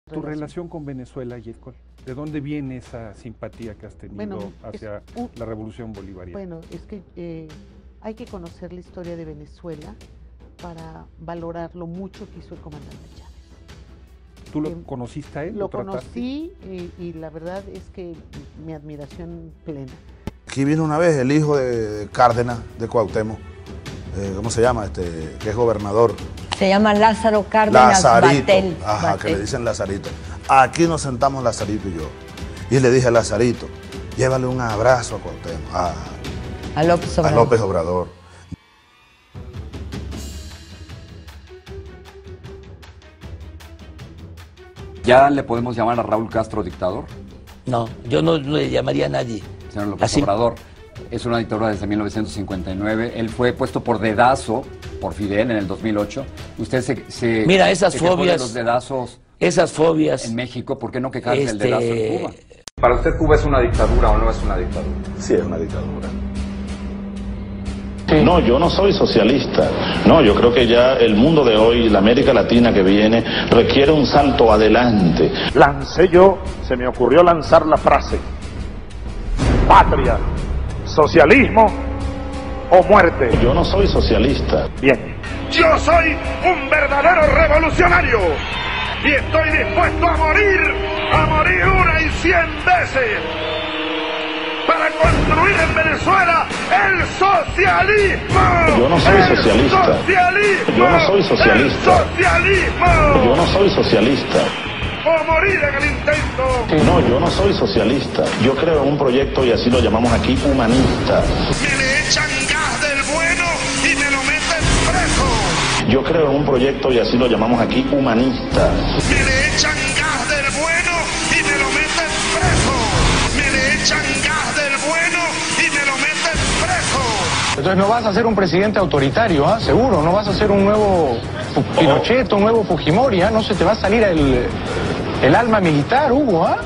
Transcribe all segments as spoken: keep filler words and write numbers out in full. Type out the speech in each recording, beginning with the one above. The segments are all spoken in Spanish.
¿Tu relación con Venezuela, Yetcol? ¿De dónde viene esa simpatía que has tenido bueno, hacia un, la revolución bolivariana? Bueno, es que eh, hay que conocer la historia de Venezuela para valorar lo mucho que hizo el comandante Chávez. ¿Tú lo eh, conociste a él? Lo, ¿Lo conocí y, y la verdad es que mi admiración plena. Aquí vino una vez el hijo de Cárdenas, de Cuauhtémoc, eh, ¿cómo se llama? Este, que es gobernador. Se llama Lázaro Cárdenas Lazarito, Batel. ajá, Batel. que le dicen Lazarito. Aquí nos sentamos Lazarito y yo. Y le dije a Lazarito, llévale un abrazo a Cuauhtémoc, a, a López Obrador. A López Obrador. ¿Ya le podemos llamar a Raúl Castro dictador? No, yo no le llamaría a nadie. Señor López Así. Obrador es una dictadura desde mil novecientos cincuenta y nueve. Él fue puesto por dedazo por Fidel en el dos mil ocho. Usted se, se Mira, esas se quejó fobias, de los dedazos esas fobias en México. ¿Por qué no quejarse este... del dedazo en Cuba? ¿Para usted Cuba es una dictadura o no es una dictadura? Sí, es una dictadura. No, yo no soy socialista. No, yo creo que ya el mundo de hoy, la América Latina que viene, requiere un salto adelante. Lancé yo, se me ocurrió lanzar la frase: patria, socialismo o muerte. Yo no soy socialista. Bien. Yo soy un verdadero revolucionario y estoy dispuesto a morir, a morir una y cien veces para construir en Venezuela el socialismo. Yo no soy el socialista. Socialismo. Yo no soy socialista. El socialismo. Yo no soy socialista. O morir en el intento. No, yo no soy socialista. Yo creo en un proyecto, y así lo llamamos aquí, humanista. Me le echan gas del bueno y me lo meten preso. Yo creo en un proyecto, y así lo llamamos aquí, humanista. Me le echan gas del bueno y me lo meten preso. Me le echan gas del bueno y me lo meten preso. Entonces no vas a ser un presidente autoritario, ¿ah? Seguro, no vas a ser un nuevo Pinochet, un nuevo Fujimori, ¿ah? No se te va a salir el, el alma militar, Hugo, ¿ah?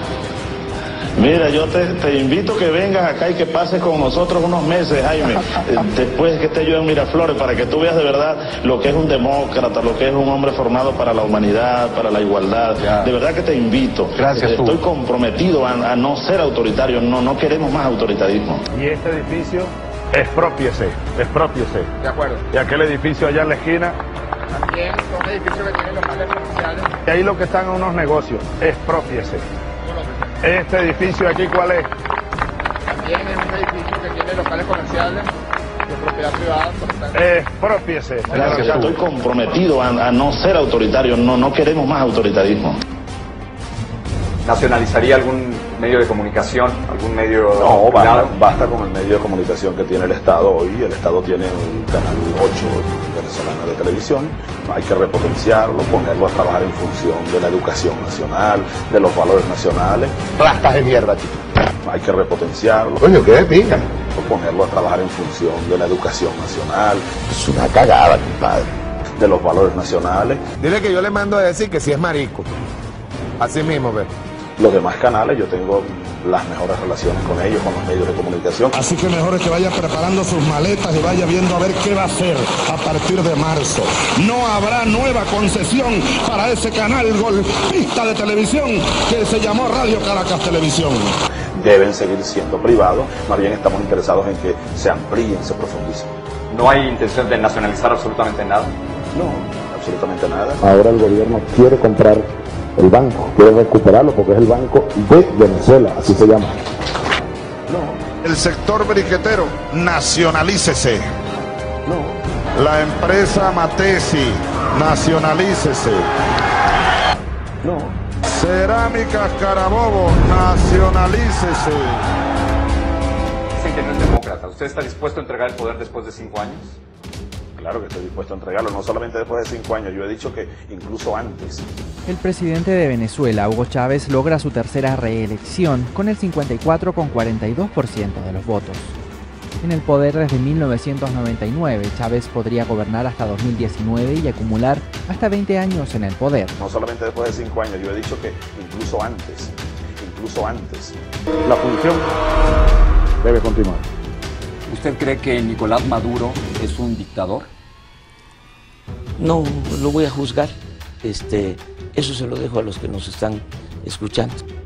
Mira, yo te, te invito que vengas acá y que pases con nosotros unos meses, Jaime, eh, después que esté yo en Miraflores, para que tú veas de verdad lo que es un demócrata, lo que es un hombre formado para la humanidad, para la igualdad. Ya. De verdad que te invito. Gracias, eh, Estoy Hugo. comprometido a, a no ser autoritario, no, no queremos más autoritarismo. Y este edificio, expropiese, expropiese. De acuerdo. Y aquel edificio allá en la esquina. También son edificios que tienen locales comerciales. Y ahí lo que están en unos negocios, expropiese. Este edificio aquí, ¿cuál es? También es un edificio que tiene locales comerciales de propiedad privada. Expropiese. Gracias, estoy comprometido a, a no ser autoritario, no, no queremos más autoritarismo. ¿Nacionalizaría algún medio de comunicación, algún medio No, basta, privado? basta con el medio de comunicación que tiene el Estado hoy. El Estado tiene un canal ocho venezolano de televisión. Hay que repotenciarlo, ponerlo a trabajar en función de la educación nacional, de los valores nacionales. Plastas de mierda, chico. Hay que repotenciarlo. Coño, ¿qué pica? Ponerlo a trabajar en función de la educación nacional, Es una cagada, compadre. de los valores nacionales. Dile que yo le mando a decir que si es marico. Así mismo, ve. Los demás canales, yo tengo las mejores relaciones con ellos, con los medios de comunicación. Así que mejor es que vaya preparando sus maletas y vaya viendo a ver qué va a hacer a partir de marzo. No habrá nueva concesión para ese canal golpista de televisión que se llamó Radio Caracas Televisión. Deben seguir siendo privados, más bien estamos interesados en que se amplíen, se profundicen. ¿No hay intención de nacionalizar absolutamente nada? No, absolutamente nada. Ahora el gobierno quiere comprar el banco, quiere recuperarlo porque es el Banco de Venezuela, así se llama. No. El sector briquetero, nacionalícese. No, La empresa Matesi, nacionalícese. no. Cerámicas Carabobo, nacionalícese. Dicen que no es demócrata. ¿Usted está dispuesto a entregar el poder después de cinco años? Claro que estoy dispuesto a entregarlo, no solamente después de cinco años, yo he dicho que incluso antes. El presidente de Venezuela, Hugo Chávez, logra su tercera reelección con el cincuenta y cuatro coma cuarenta y dos por ciento de los votos. En el poder desde mil novecientos noventa y nueve, Chávez podría gobernar hasta dos mil diecinueve y acumular hasta veinte años en el poder. No solamente después de cinco años, yo he dicho que incluso antes, incluso antes. La función debe continuar. ¿Usted cree que Nicolás Maduro es un dictador? No lo voy a juzgar. Este, Eso se lo dejo a los que nos están escuchando.